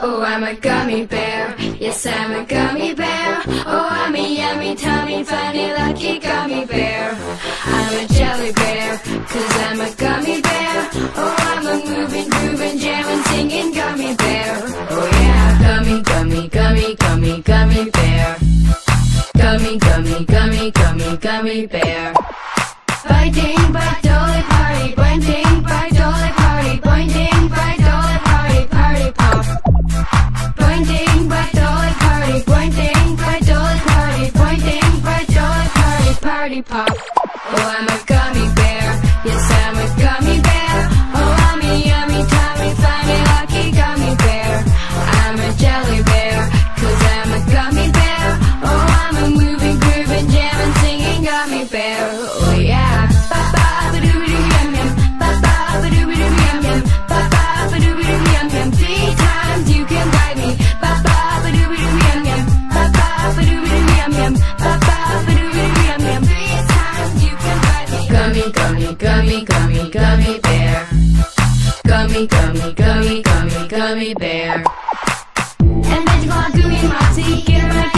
Oh, I'm a gummy bear. Yes, I'm a gummy bear. Oh, I'm a yummy, tummy, funny, lucky gummy bear. I'm a jelly bear, 'cause I'm a gummy bear. Oh, I'm a moving, grooving, jamming, singing gummy bear. Oh yeah, gummy, gummy, gummy, gummy, gummy bear. Gummy, gummy, gummy, gummy, gummy bear. Biting, bite, dolly, party, biting, bite, dolly, party, biting, bite, dolly, party, party pop. Biting, bite, dolly, party, biting, bite, dolly, party, biting, bite, dolly, party, party pop. Oh, I'm a gummy bear. Yes, I'm a gummy bear. Oh, I'm a yummy, tummy, funny, lucky gummy bear. I'm a jelly bear, 'cause I'm a gummy bear. Oh, I'm a moving, grooving, jamming, singing gummy bear. Oh yeah. Three times you can bite me. Gummy, gummy, gummy, gummy, gummy bear. Gummy, gummy, gummy, gummy, gummy bear. And then you gonna do me, Moxie, get him